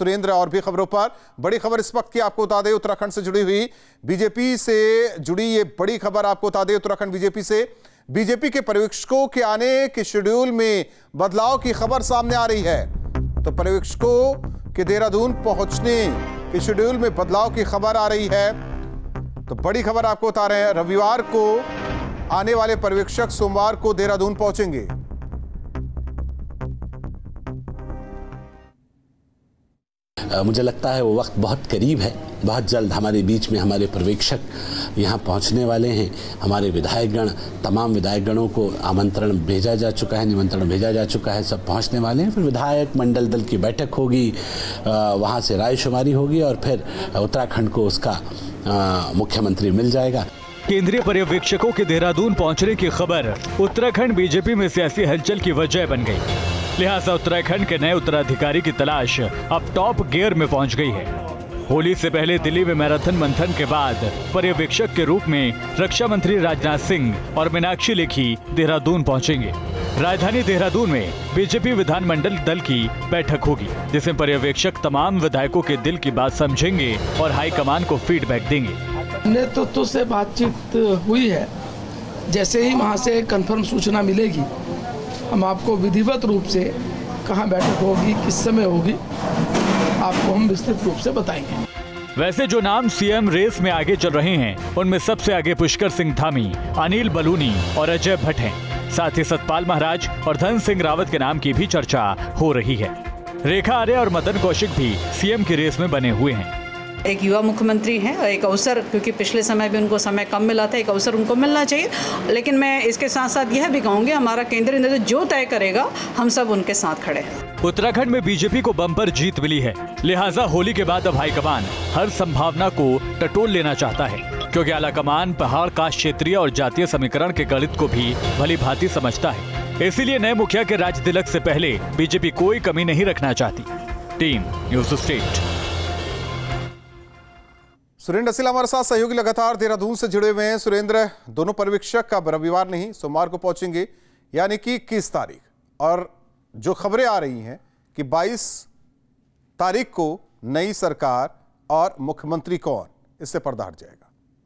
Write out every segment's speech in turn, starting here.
सुरेंद्र और भी खबरों पर बड़ी खबर इस वक्त की आपको बता दें, उत्तराखंड से जुड़ी हुई बीजेपी से जुड़ी ये बड़ी खबर आपको बता दें, उत्तराखंड बीजेपी से बीजेपी के पर्यवेक्षकों के आने के शेड्यूल में बदलाव की खबर सामने आ रही है। तो पर्यवेक्षकों के देहरादून पहुंचने के शेड्यूल में बदलाव की खबर आ रही है। तो बड़ी खबर आपको बता रहे हैं, रविवार को आने वाले पर्यवेक्षक सोमवार को देहरादून पहुंचेंगे। मुझे लगता है वो वक्त बहुत करीब है, बहुत जल्द हमारे बीच में हमारे पर्यवेक्षक यहाँ पहुँचने वाले हैं। हमारे विधायकगण, तमाम विधायकगणों को आमंत्रण भेजा जा चुका है, निमंत्रण भेजा जा चुका है, सब पहुँचने वाले हैं। फिर विधायक मंडल दल की बैठक होगी, वहाँ से रायशुमारी होगी और फिर उत्तराखंड को उसका मुख्यमंत्री मिल जाएगा। केंद्रीय पर्यवेक्षकों के देहरादून पहुँचने की खबर उत्तराखंड बीजेपी में सियासी हलचल की वजह बन गई। लिहाजा उत्तराखंड के नए उत्तराधिकारी की तलाश अब टॉप गियर में पहुंच गई है। होली से पहले दिल्ली में मैराथन मंथन के बाद पर्यवेक्षक के रूप में रक्षा मंत्री राजनाथ सिंह और मीनाक्षी लेखी देहरादून पहुंचेंगे। राजधानी देहरादून में बीजेपी विधानमंडल दल की बैठक होगी, जिसमें पर्यवेक्षक तमाम विधायकों के दिल की बात समझेंगे और हाईकमान को फीडबैक देंगे। नेतृत्व से बातचीत हुई है, जैसे ही वहाँ से कंफर्म सूचना मिलेगी हम आपको विधिवत रूप से कहाँ बैठक होगी, किस समय होगी, आपको हम विस्तृत रूप से बताएंगे। वैसे जो नाम सीएम रेस में आगे चल रहे हैं, उनमें सबसे आगे पुष्कर सिंह धामी, अनिल बलूनी और अजय भट्ट हैं। साथ ही सतपाल महाराज और धन सिंह रावत के नाम की भी चर्चा हो रही है। रेखा आर्य और मदन कौशिक भी सीएम की रेस में बने हुए हैं। एक युवा मुख्यमंत्री हैं और एक अवसर, क्योंकि पिछले समय भी उनको समय कम मिला था, एक अवसर उनको मिलना चाहिए। लेकिन मैं इसके साथ साथ यह भी कहूँगी, हमारा केंद्रीय नेतृत्व जो तय करेगा हम सब उनके साथ खड़े हैं। उत्तराखंड में बीजेपी को बम्पर जीत मिली है, लिहाजा होली के बाद अब हाईकमान हर संभावना को टटोल लेना चाहता है, क्योंकि आलाकमान पहाड़ का क्षेत्रीय और जातीय समीकरण के गणित को भी भली भांति समझता है। इसीलिए नए मुखिया के राज तिलक से पहले बीजेपी कोई कमी नहीं रखना चाहती। Team news state. Surendra Aseel हमारे साथ सहयोगी लगातार देहरादून से जुड़े हुए हैं। सुरेंद्र, दोनों पर्यवेक्षक अब रविवार नहीं सोमवार को पहुंचेंगे, यानी कि 21 तारीख, और जो खबरें आ रही हैं कि 22 तारीख को नई सरकार और मुख्यमंत्री कौन, इससे पर्दा हट जाएगा।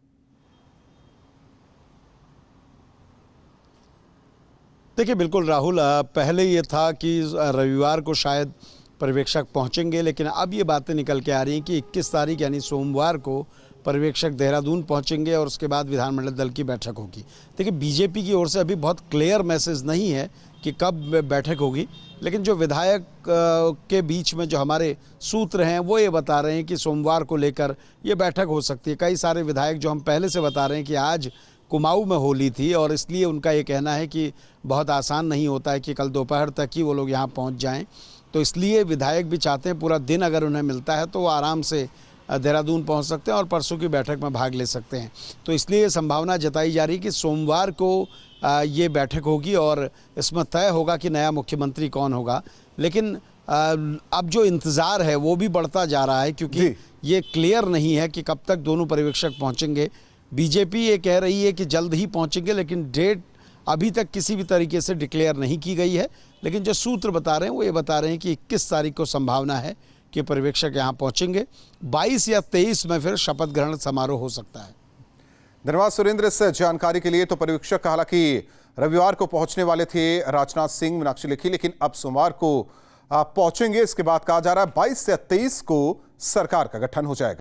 देखिए बिल्कुल राहुल, पहले ये था कि रविवार को शायद पर्यवेक्षक पहुंचेंगे, लेकिन अब ये बातें निकल के आ रही हैं कि 21 तारीख यानी सोमवार को पर्यवेक्षक देहरादून पहुंचेंगे और उसके बाद विधानमंडल दल की बैठक होगी। देखिए बीजेपी की ओर से अभी बहुत क्लियर मैसेज नहीं है कि कब बैठक होगी, लेकिन जो विधायक के बीच में जो हमारे सूत्र हैं वो ये बता रहे हैं कि सोमवार को लेकर ये बैठक हो सकती है। कई सारे विधायक जो हम पहले से बता रहे हैं कि आज कुमाऊं में होली थी और इसलिए उनका ये कहना है कि बहुत आसान नहीं होता है कि कल दोपहर तक ही वो लोग यहाँ पहुँच जाएँ। तो इसलिए विधायक भी चाहते हैं पूरा दिन अगर उन्हें मिलता है तो वो आराम से देहरादून पहुंच सकते हैं और परसों की बैठक में भाग ले सकते हैं। तो इसलिए ये संभावना जताई जा रही है कि सोमवार को ये बैठक होगी और इसमें तय होगा कि नया मुख्यमंत्री कौन होगा। लेकिन अब जो इंतज़ार है वो भी बढ़ता जा रहा है, क्योंकि ये क्लियर नहीं है कि कब तक दोनों पर्यवेक्षक पहुँचेंगे। बीजेपी ये कह रही है कि जल्द ही पहुँचेंगे, लेकिन डेट अभी तक किसी भी तरीके से डिक्लेयर नहीं की गई है। लेकिन जो सूत्र बता रहे हैं वो ये बता रहे हैं कि 21 तारीख को संभावना है कि पर्यवेक्षक यहाँ पहुँचेंगे। 22 या 23 में फिर शपथ ग्रहण समारोह हो सकता है। धन्यवाद सुरेंद्र इस जानकारी के लिए। तो पर्यवेक्षक हालांकि रविवार को पहुंचने वाले थे राजनाथ सिंह, मीनाक्षी लेखी, लेकिन अब सोमवार को पहुंचेंगे। इसके बाद कहा जा रहा है 22 या 23 को सरकार का गठन हो जाएगा।